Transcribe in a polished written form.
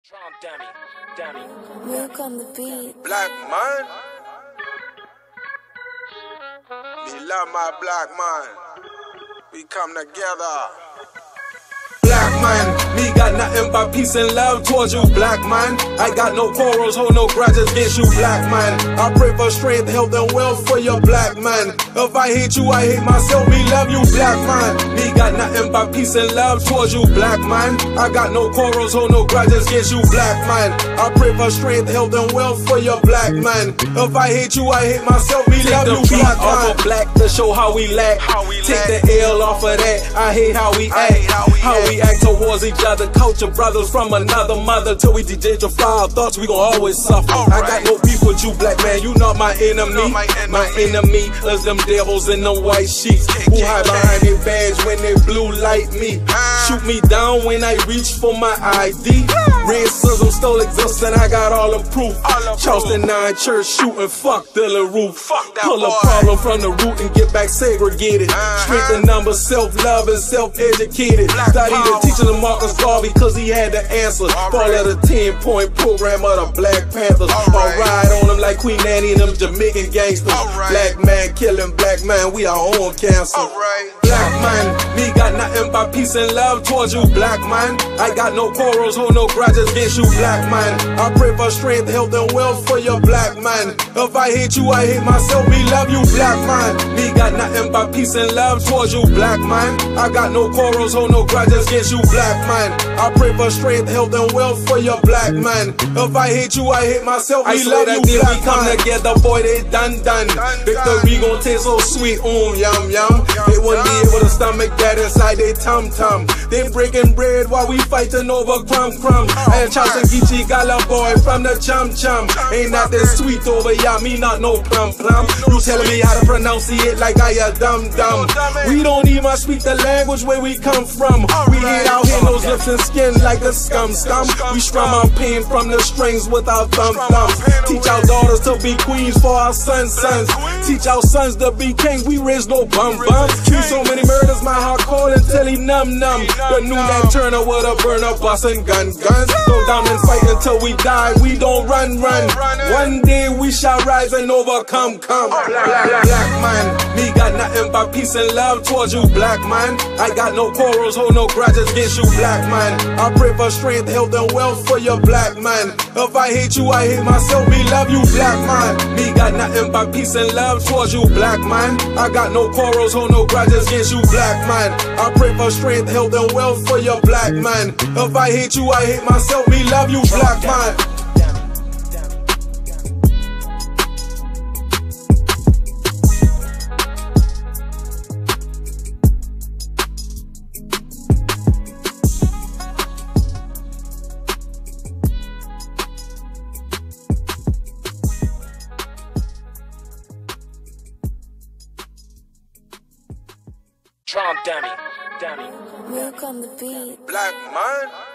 Drum dummy. Milk on the beat. Black man. Me love my black man. We come together. Black man, me got nothing but peace and love towards you, black man. I got no quarrels, hold no grudges against you, black man. I pray for strength, health, and wealth for your black man. If I hate you, I hate myself. Me love you, black man. Me got nothing but peace and love towards you, black man. I got no quarrels, hold no grudges against you, black man. I pray for strength, health, and wealth for your black man. If I hate you, I hate myself. Me love you, black man. Off of black to show how we lack. Take the L off of that. I hate how we act. How we act towards each other. Culture brothers from another mother. Till we degentrify our thoughts, we gon' always suffer. I got no beef with you, black man. You not my enemy. My enemy is them devils in them white sheets who hide behind their badge when they blue light me. Shoot me down when I reach for my ID. Racism still exists and I got all the proof. Charleston 9 church shooting, fuck Dilla Roof. Pull a problem from the root and get back segregated. Strength in numbers, self-love and self-educated. Study the teacher of Marcus Garvey cause he had the answer. Fall at a 10-point program of the Black Panthers. I'll ride on them like Queen Nanny and them Jamaican gangsters. Black man killing black man, we our own cancer. Black man, me got nothing but peace and love towards you, black man. I got no quarrels, hold no grudges against you, black man. I pray for strength, health, and wealth for your black man. If I hate you, I hate myself. Me love you, black man. Me got nothing but peace and love towards you, black man. I got no quarrels, hold no grudges against you, black man. I pray for strength, health, and wealth for your black man. If I hate you, I hate myself. Me love you, black man. We come together, boy, they done. Victory gon' taste so sweet, yum yum. They wouldn't be able to stomach that inside they tum-tum. They breaking bread while we fighting over crumb. And Charles and Geechee Gala boy from the chum. Ain't not that sweet over ya, me not no plum. You telling me how to pronounce it like I a dumb. We don't even speak the language where we come from. We hit out here, nose, lips, and skin like a scum. We strum our pain from the strings with our thumbs. Teach our daughters to be queens for our sons. Teach our sons to be kings, we raise no bum. See so many murders, my heart cold until he numb. The new Nat Turner with a burner, bustin' guns. Go down and fight until we die, we don't run. One day we shall rise and overcome. Black man, me got nothing but peace and love towards you, black man. I got no quarrels, hold no grudges against you, black man. I pray for strength, health, and wealth for your black man. If I hate you, I hate myself. Me love you, black man. Me got nothing but peace and love towards you, black man. I got no quarrels, hold no grudges against you, black man. I pray for strength, health, and wealth for your black man. If I hate you, I hate myself. Me love you, black man. Drum dummy. Milk on the beat. Black man.